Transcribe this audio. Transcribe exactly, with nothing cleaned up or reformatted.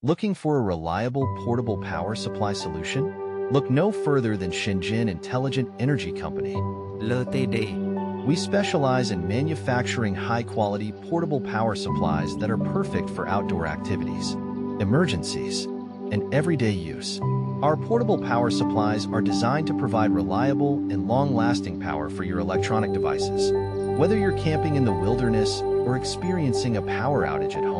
Looking for a reliable portable power supply solution? Look no further than Shenzhen Intelligent Energy Company. lờ tê đê. We specialize in manufacturing high-quality portable power supplies that are perfect for outdoor activities, emergencies, and everyday use. Our portable power supplies are designed to provide reliable and long-lasting power for your electronic devices. Whether you're camping in the wilderness or experiencing a power outage at home,